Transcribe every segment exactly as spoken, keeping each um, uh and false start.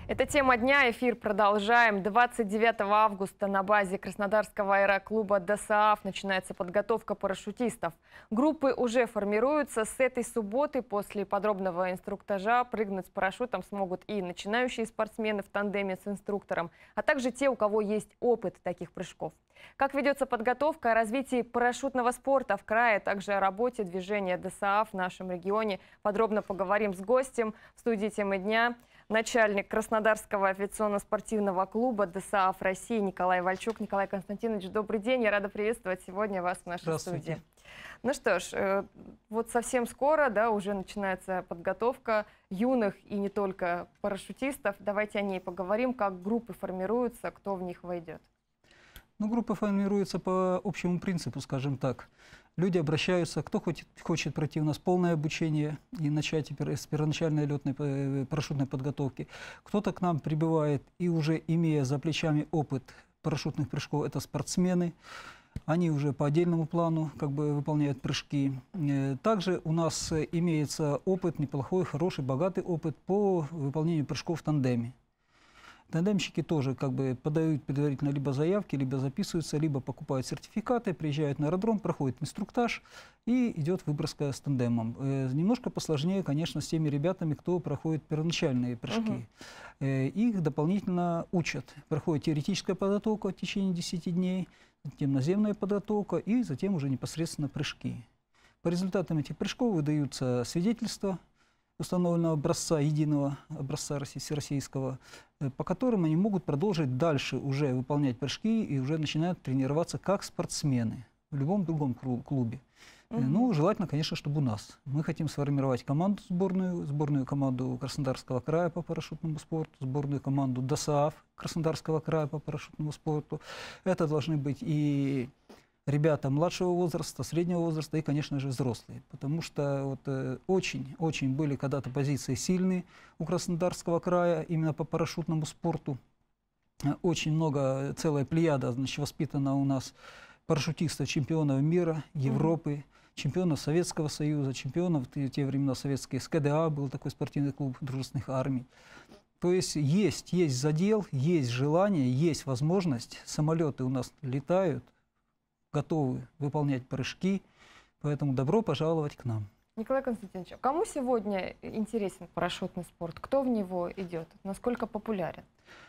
Это тема дня. Эфир продолжаем. двадцать девятого августа на базе Краснодарского аэроклуба ДОСААФ начинается подготовка парашютистов. Группы уже формируются. С этой субботы после подробного инструктажа прыгнуть с парашютом смогут и начинающие спортсмены в тандеме с инструктором, а также те, у кого есть опыт таких прыжков. Как ведется подготовка, о развитии парашютного спорта в крае, а также о работе движения ДОСААФ в нашем регионе подробно поговорим с гостем. В студии темы дня начальник Краснодарского авиационно-спортивного клуба ДОСААФ России Николай Вальчук. Николай Константинович, добрый день. Я рада приветствовать сегодня вас в нашей студии. Ну что ж, вот совсем скоро, да, уже начинается подготовка юных и не только парашютистов. Давайте о ней поговорим, как группы формируются, кто в них войдет. Ну, группа формируется по общему принципу, скажем так. Люди обращаются, кто хочет, хочет пройти у нас полное обучение и начать с первоначальной летной парашютной подготовки. Кто-то к нам прибывает и уже имея за плечами опыт парашютных прыжков, это спортсмены. Они уже по отдельному плану как бы выполняют прыжки. Также у нас имеется опыт, неплохой, хороший, богатый опыт по выполнению прыжков в тандеме. Тандемщики тоже как бы подают предварительно либо заявки, либо записываются, либо покупают сертификаты, приезжают на аэродром, проходит инструктаж и идет выброска с тандемом. Э, немножко посложнее, конечно, с теми ребятами, кто проходит первоначальные прыжки. Угу. Э, их дополнительно учат. Проходит теоретическая подготовка в течение десяти дней, затем наземная подготовка и затем уже непосредственно прыжки. По результатам этих прыжков выдаются свидетельства установленного образца, единого образца всероссийского, по которым они могут продолжить дальше уже выполнять прыжки и уже начинают тренироваться как спортсмены в любом другом клубе. Угу. Ну, желательно, конечно, чтобы у нас. Мы хотим сформировать команду сборную, сборную команду Краснодарского края по парашютному спорту, сборную команду ДОСААФ Краснодарского края по парашютному спорту. Это должны быть и ребята младшего возраста, среднего возраста и, конечно же, взрослые. Потому что очень-очень э, были когда-то позиции сильные у Краснодарского края именно по парашютному спорту. Очень много, целая плеяда, значит, воспитана у нас парашютистов, чемпионов мира, Европы, mm-hmm. чемпионов Советского Союза, чемпионов в те времена советские, СКДА был такой спортивный клуб дружественных армий. То есть есть, есть задел, есть желание, есть возможность. Самолеты у нас летают, готовы выполнять прыжки, поэтому добро пожаловать к нам. Николай Константинович, кому сегодня интересен парашютный спорт? Кто в него идет? Насколько популярен?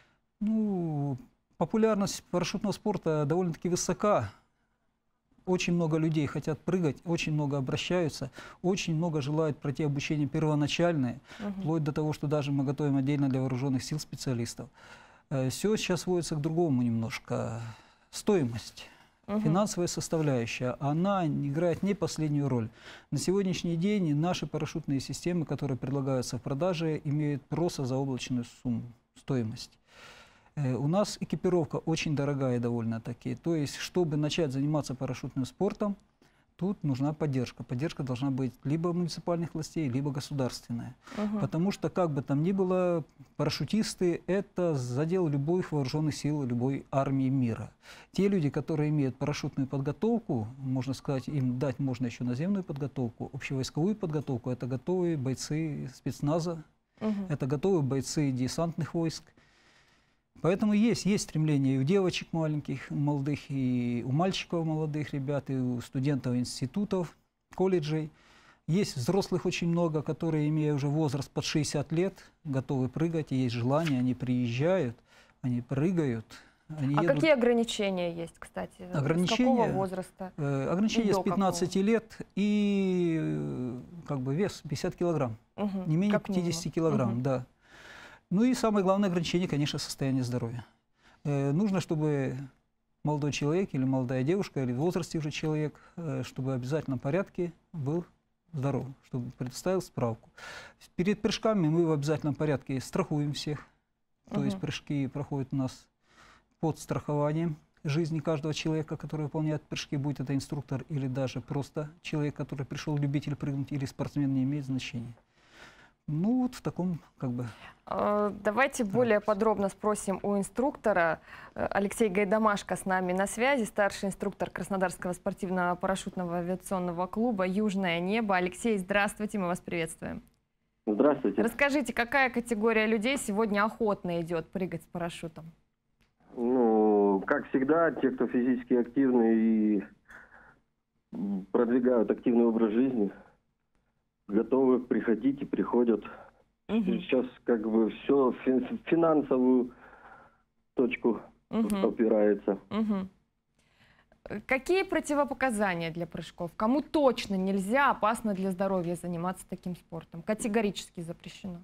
Ну, популярность парашютного спорта довольно-таки высока. Очень много людей хотят прыгать, очень много обращаются, очень много желают пройти обучение первоначальное, угу. вплоть до того, что даже мы готовим отдельно для вооруженных сил специалистов. Все сейчас сводится к другому немножко. Стоимость. Угу. Финансовая составляющая, она играет не последнюю роль. На сегодняшний день наши парашютные системы, которые предлагаются в продаже, имеют просто заоблачную сумму, стоимость. Э, у нас экипировка очень дорогая довольно-таки. То есть, чтобы начать заниматься парашютным спортом, тут нужна поддержка. Поддержка должна быть либо муниципальных властей, либо государственная. Угу. Потому что, как бы там ни было, парашютисты – это задел любых вооруженных сил, любой армии мира. Те люди, которые имеют парашютную подготовку, можно сказать, им дать можно еще наземную подготовку, общевойсковую подготовку – это готовые бойцы спецназа, угу. это готовые бойцы десантных войск. Поэтому есть, есть стремление и у девочек маленьких, молодых, и у мальчиков молодых ребят, и у студентов институтов, колледжей. Есть взрослых очень много, которые, имея уже возраст под шестьдесят лет, готовы прыгать, и есть желание, они приезжают, они прыгают. Они а едут. Какие ограничения есть, кстати? Ограничения, с какого возраста? Э, ограничения с пятнадцати лет и э, как бы вес пятьдесят килограмм, угу, не менее пятидесяти килограмм, угу. да. Ну и самое главное ограничение, конечно, состояние здоровья. Э, нужно, чтобы молодой человек или молодая девушка, или в возрасте уже человек, э, чтобы в обязательном порядке был здоров, чтобы предоставил справку. Перед прыжками мы в обязательном порядке страхуем всех. То угу. есть прыжки проходят у нас под страхованием жизни каждого человека, который выполняет прыжки, будь это инструктор или даже просто человек, который пришел любитель прыгнуть, или спортсмен, не имеет значения. Ну, вот в таком, как бы... Давайте более подробно спросим у инструктора. Алексей Гайдамашко с нами на связи, старший инструктор Краснодарского спортивного парашютного авиационного клуба «Южное небо». Алексей, здравствуйте, мы вас приветствуем. Здравствуйте. Расскажите, какая категория людей сегодня охотно идет прыгать с парашютом? Ну, как всегда, те, кто физически активны и продвигают активный образ жизни, готовы приходить и приходят. Угу. Сейчас как бы все в финансовую точку Угу. опирается. Угу. Какие противопоказания для прыжков? Кому точно нельзя, опасно для здоровья заниматься таким спортом? Категорически запрещено.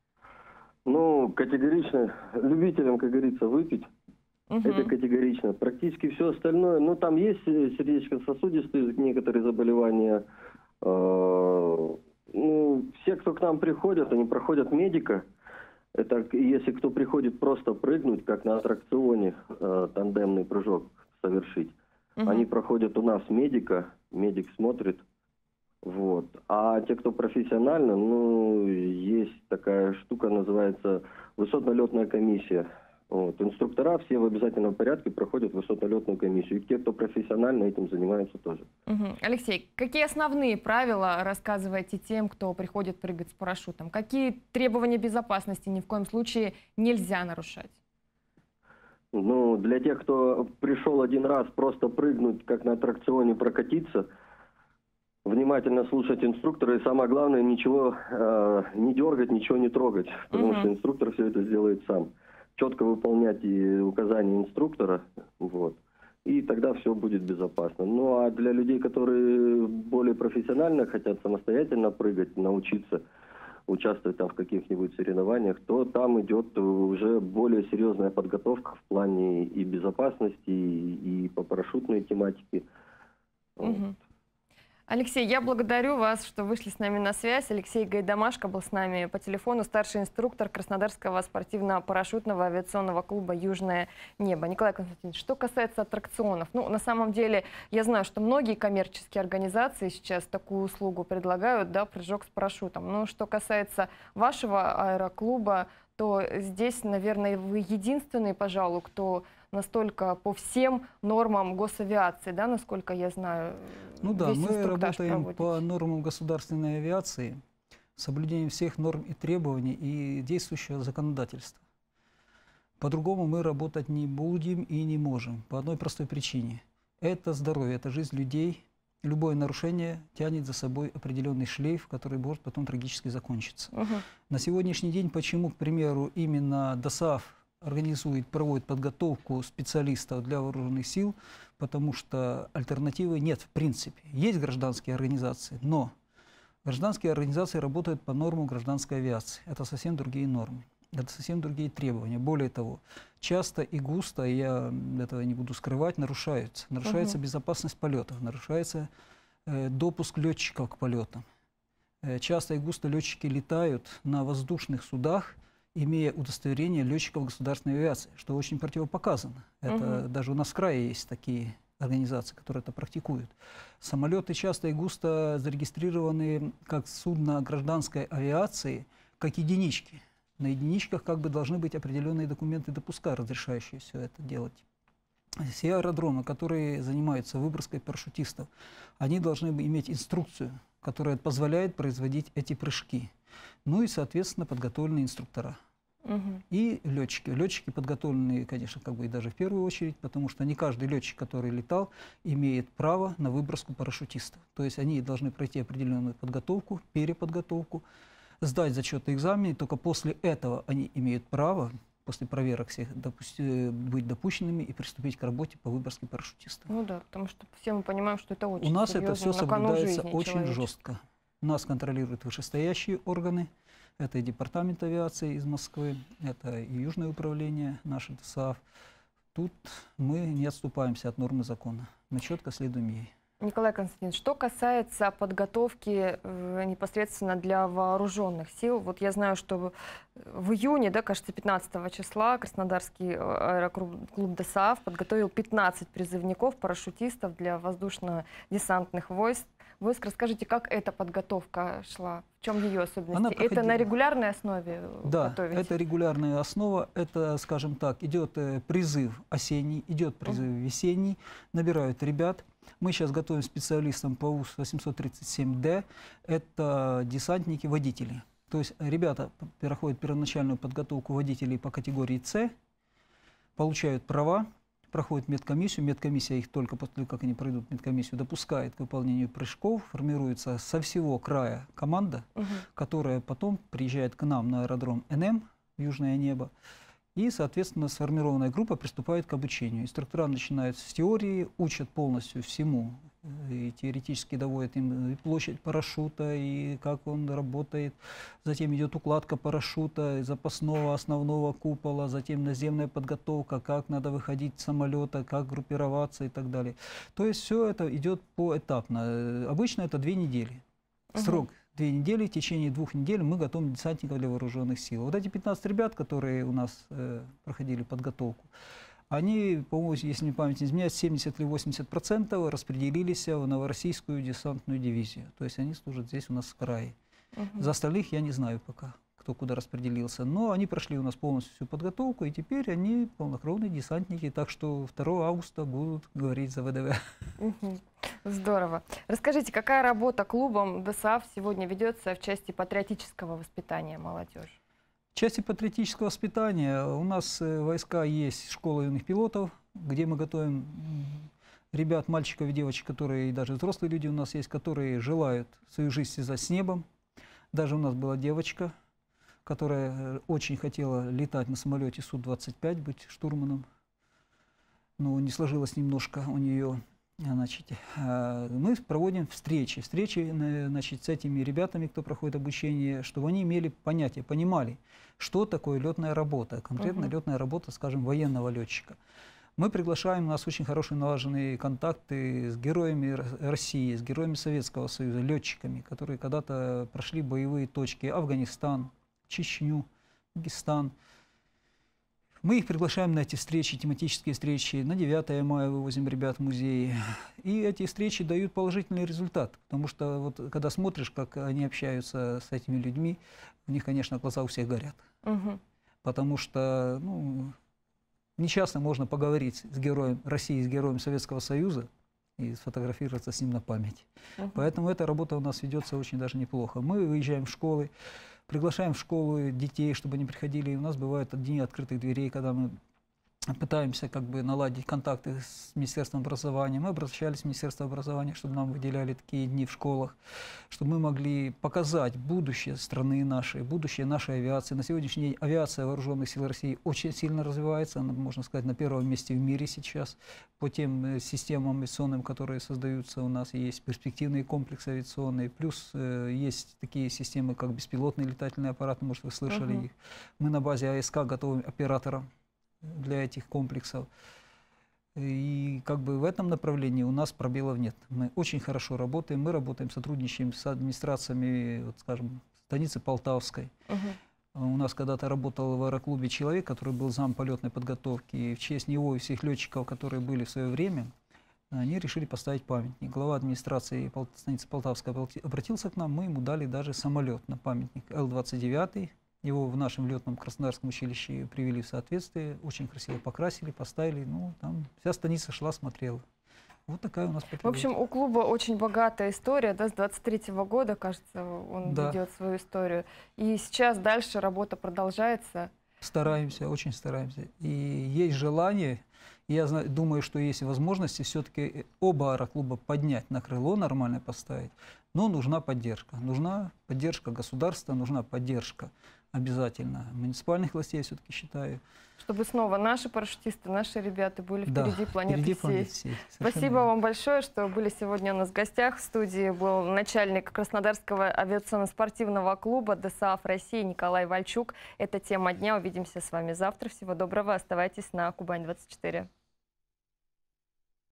Ну, категорично, любителям, как говорится, выпить, Угу. это категорично. Практически все остальное, ну, там есть сердечно-сосудистые некоторые заболевания. Э, ну, все, кто к нам приходят, они проходят медика. Это если кто приходит просто прыгнуть, как на аттракционе, э, тандемный прыжок совершить. Угу. Они проходят у нас медика, медик смотрит. Вот. А те, кто профессионально, ну, есть такая штука, называется высотно-летная комиссия. Вот. Инструктора все в обязательном порядке проходят высотно-летную комиссию. И те, кто профессионально этим занимаются тоже. Угу. Алексей, какие основные правила рассказываете тем, кто приходит прыгать с парашютом? Какие требования безопасности ни в коем случае нельзя нарушать? Ну, для тех, кто пришел один раз просто прыгнуть, как на аттракционе, прокатиться, внимательно слушать инструктора и самое главное, ничего э, не дергать, ничего не трогать, потому Мгм. что инструктор все это сделает сам. Четко выполнять и указания инструктора, вот, и тогда все будет безопасно. Ну, а для людей, которые более профессионально хотят самостоятельно прыгать, научиться участвовать там в каких-нибудь соревнованиях, то там идет уже более серьезная подготовка в плане и безопасности, и, и по парашютной тематике. Вот. Мгм. Алексей, я благодарю вас, что вышли с нами на связь. Алексей Гайдамашко был с нами по телефону, старший инструктор Краснодарского спортивно-парашютного авиационного клуба «Южное небо». Николай Константинович, что касается аттракционов, ну, на самом деле, я знаю, что многие коммерческие организации сейчас такую услугу предлагают, да, прыжок с парашютом. Но что касается вашего аэроклуба, то здесь, наверное, вы единственный, пожалуй, кто настолько по всем нормам госавиации, да, насколько я знаю, Ну да, весь мы инструктаж работаем проводите. по нормам государственной авиации, соблюдением всех норм и требований и действующего законодательства. По-другому мы работать не будем и не можем, по одной простой причине. Это здоровье, это жизнь людей. Любое нарушение тянет за собой определенный шлейф, который может потом трагически закончиться. Мгм. На сегодняшний день, почему, к примеру, именно ДОСААФ организует, проводит подготовку специалистов для вооруженных сил, потому что альтернативы нет в принципе. Есть гражданские организации, но гражданские организации работают по нормам гражданской авиации. Это совсем другие нормы, это совсем другие требования. Более того, часто и густо, я этого не буду скрывать, нарушаются. Нарушается Мгм. безопасность полетов, нарушается э, допуск летчиков к полетам. Э, часто и густо летчики летают на воздушных судах, имея удостоверение летчиков государственной авиации, что очень противопоказано. Это Мгм. даже у нас в крае есть такие организации, которые это практикуют. Самолеты часто и густо зарегистрированы как судно гражданской авиации, как единички. На единичках как бы должны быть определенные документы допуска, разрешающие все это делать. Все аэродромы, которые занимаются выброской парашютистов, они должны иметь инструкцию, которая позволяет производить эти прыжки. Ну и, соответственно, подготовленные инструктора. Мгм. И летчики. Летчики подготовленные, конечно, как бы и даже в первую очередь, потому что не каждый летчик, который летал, имеет право на выброску парашютистов. То есть они должны пройти определенную подготовку, переподготовку, сдать зачетный экзамен, и только после этого они имеют право, после проверок всех, допусти, быть допущенными и приступить к работе по выброске парашютистов. Ну да, потому что все мы понимаем, что это очень У нас это серьезно, все на кону соблюдается жизни очень человеческой. жестко. Нас контролируют вышестоящие органы. Это и департамент авиации из Москвы, это и Южное управление, наше ДОСААФ. Тут мы не отступаемся от нормы закона. Мы четко следуем ей. Николай Константинович, что касается подготовки э, непосредственно для вооруженных сил, вот я знаю, что в июне, да, кажется, пятнадцатого числа Краснодарский аэроклуб ДОСААФ подготовил пятнадцать призывников, парашютистов для воздушно-десантных войск. Войск. Расскажите, как эта подготовка шла? В чем ее особенности? Она Это проходила- на регулярной основе Да, готовите? это регулярная основа, это, скажем так, идет э, призыв осенний, идет призыв весенний, набирают ребят. Мы сейчас готовим специалистам по УС восемьсот тридцать семь Д, это десантники-водители, То есть ребята проходят первоначальную подготовку водителей по категории С, получают права, проходят медкомиссию. Медкомиссия их только после того, как они пройдут медкомиссию, допускает к выполнению прыжков. Формируется со всего края команда, угу. которая потом приезжает к нам на аэродром Н М в Южное небо. И, соответственно, сформированная группа приступает к обучению. Инструктора начинают с теории, учат полностью всему. И теоретически доводят им и площадь парашюта, и как он работает. Затем идет укладка парашюта, запасного, основного купола, затем наземная подготовка, как надо выходить с самолета, как группироваться и так далее. То есть все это идет поэтапно. Обычно это две недели. Срок две недели, в течение двух недель мы готовим десантников для вооруженных сил. Вот эти пятнадцать ребят, которые у нас э, проходили подготовку, они, по-моему, если мне память не изменяет, семьдесят или восемьдесят процентов распределились в Новороссийскую десантную дивизию. То есть они служат здесь у нас в крае. Угу. За остальных я не знаю пока, кто куда распределился. Но они прошли у нас полностью всю подготовку, и теперь они полнокровные десантники. Так что второго августа будут говорить за вэ дэ вэ. Угу. Здорово. Расскажите, какая работа клубом ДСААФ сегодня ведется в части патриотического воспитания молодежи? В части патриотического воспитания у нас в войска есть школа юных пилотов, где мы готовим ребят, мальчиков и девочек, которые, и даже взрослые люди у нас есть, которые желают свою жизнь связать с небом. Даже у нас была девочка, которая очень хотела летать на самолете Су двадцать пять, быть штурманом. Но не сложилось немножко у нее. Значит, мы проводим встречи, встречи значит, с этими ребятами, кто проходит обучение, чтобы они имели понятие, понимали, что такое летная работа, конкретно uh-huh. летная работа, скажем, военного летчика. Мы приглашаем, у нас очень хорошие налаженные контакты с героями России, с героями Советского Союза, летчиками, которые когда-то прошли боевые точки: Афганистан, Чечню, Дагестан. Мы их приглашаем на эти встречи, тематические встречи. На девятое мая вывозим ребят в музеи. И эти встречи дают положительный результат. Потому что вот, когда смотришь, как они общаются с этими людьми, у них, конечно, глаза у всех горят. Угу. Потому что ну, нечасто можно поговорить с героем России, с героем Советского Союза и сфотографироваться с ним на память. Угу. Поэтому эта работа у нас ведется очень даже неплохо. Мы выезжаем в школы. Приглашаем в школу детей, чтобы они приходили. И у нас бывают дни открытых дверей, когда мы пытаемся как бы наладить контакты с Министерством образования. Мы обращались в Министерство образования, чтобы нам выделяли такие дни в школах, чтобы мы могли показать будущее страны нашей, будущее нашей авиации. На сегодняшний день авиация Вооруженных сил России очень сильно развивается. Она, можно сказать, на первом месте в мире сейчас. По тем системам авиационным, которые создаются у нас, есть перспективные комплексы авиационные. Плюс э, есть такие системы, как беспилотные летательные аппараты, может, вы слышали uh-huh. их. Мы на базе А С К готовим оператора для этих комплексов. И как бы в этом направлении у нас пробелов нет. Мы очень хорошо работаем, мы работаем, сотрудничаем с администрациями, вот, скажем, станицы Полтавской. Uh-huh. У нас когда-то работал в аэроклубе человек, который был зам полетной подготовки. И в честь него и всех летчиков, которые были в свое время, они решили поставить памятник. Глава администрации станицы Полтавской обратился к нам, мы ему дали даже самолет на памятник Л двадцать девять. Его в нашем летном Краснодарском училище привели в соответствие, очень красиво покрасили, поставили, ну, там вся станица шла, смотрела. Вот такая у нас патриотика. В общем, у клуба очень богатая история, да, с двадцать третьего года, кажется, он да. ведет свою историю. И сейчас дальше работа продолжается. Стараемся, очень стараемся. И есть желание, я знаю, думаю, что есть возможности все-таки оба аэроклуба поднять на крыло, нормально поставить. Но нужна поддержка. Нужна поддержка государства, нужна поддержка обязательно муниципальных властей, я все-таки считаю. Чтобы снова наши парашютисты, наши ребята были впереди да, планеты впереди всей. Планеты всей. Спасибо верно. вам большое, что были сегодня у нас в гостях. В студии был начальник Краснодарского авиационно-спортивного клуба ДСААФ России Николай Вальчук. Это тема дня. Увидимся с вами завтра. Всего доброго. Оставайтесь на Кубань двадцать четыре.